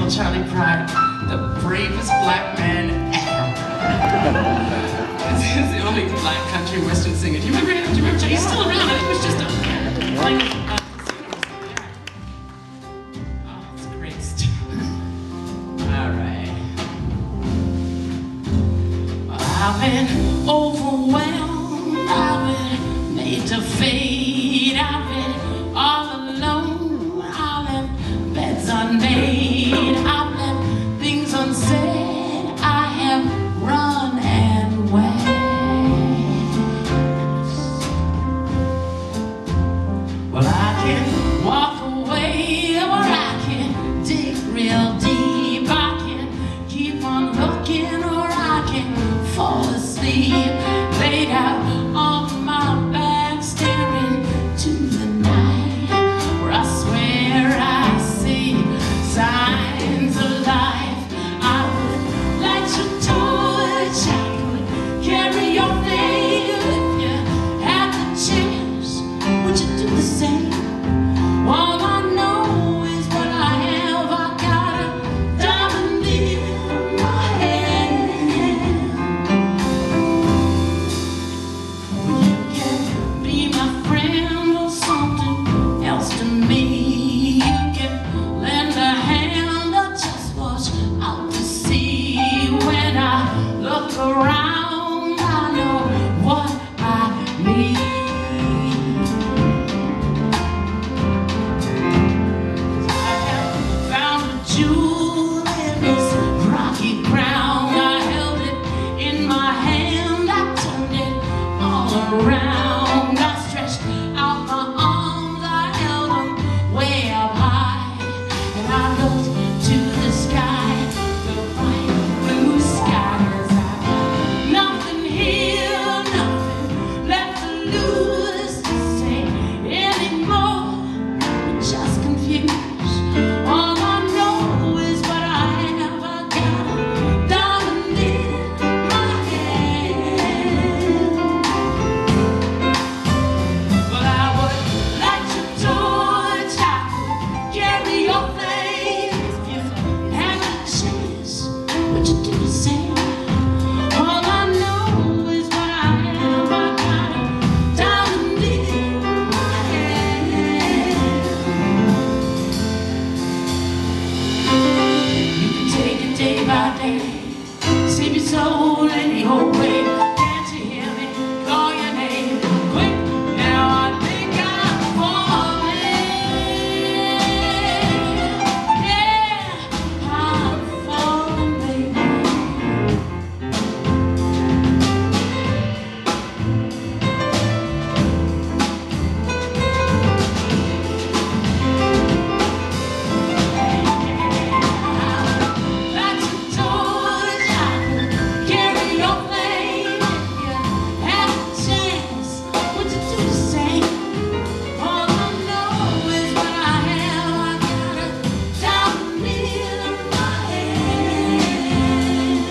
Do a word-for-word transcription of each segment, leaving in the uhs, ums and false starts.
Uncle Charlie Pride, the bravest black man ever. He's the only black country western singer. Do you remember him? Do you remember? He's still around. I think he was just up there playing uh, oh, it's great stuff. All right. Well, I've been overwhelmed. I've been made to fade. I've been all alone. I've left beds unmade. I've left things unsaid. I have run and went. Well, I can walk away, or I can dig real deep. I can keep on looking, or I can fall asleep, laid out on my back, staring to the night, where I swear I see signs of life. I would like to touch, I could carry your name if you had the chance. Would you do the same? All I know is what I have. I got a diamond in my hand. Well, you can be my friend or something else to me. You can lend a hand or just watch out to sea. When I look around, I know what I need. I have found a jewel in this rocky ground. I held it in my hand, I turned it all around. I stretched out my arms, I held them way up high, and I looked to the sky, the bright blue sky. 'Cause I got nothing here, nothing left to lose, to say anymore. I'm just confused. All I know is what I have. I got a diamond in my hand. Well, I would like to touch, I could carry your flame. If you had a chance, would you do the same? All I know is what I have. I got a diamond in my hand. You can take it day by day, save your soul any old way. Can't you hear me call your name? Quick, now I think I'm falling. Yeah, I'm falling, baby. Like to touch, I could carry your flame. If you had a chance, would you do the same? All I know is what I have. I got a diamond in my hand.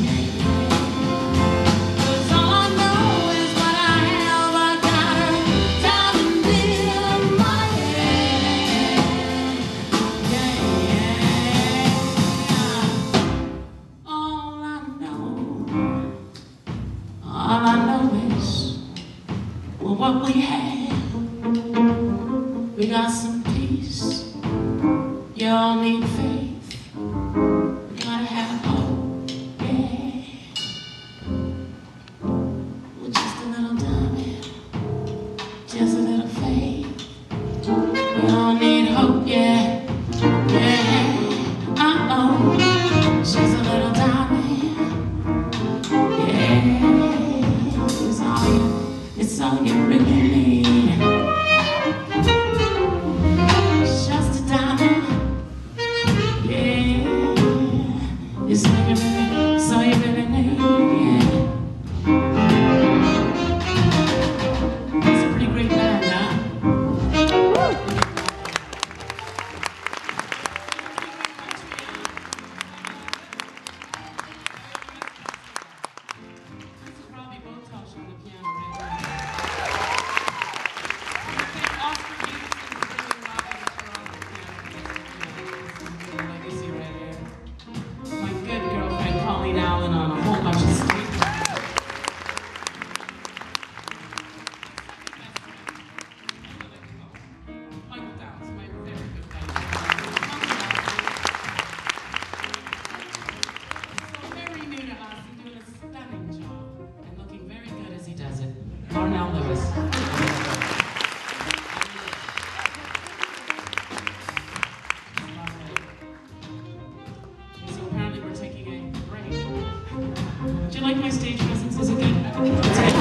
'Cause all I know is what I have. I got a diamond in my hand. Yeah, yeah. All I know, all I know is, well, what we have. We got some peace. You all need faith. We gotta have hope. Yeah. Well, just a little diamond, just a little faith. We all need hope. Yeah. Yeah. Uh-oh. She's a little diamond. Yeah. It's all you, it's all you really need. It's just a diamond. like my stage presence? Is it good? It's good.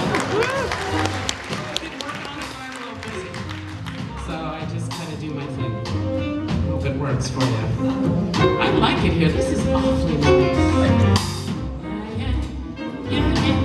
I didn't work on it, but I'm a little busy. So I just kind of do my thing. I hope it works for you. I like it here. This is awfully nice. Yeah, yeah, yeah.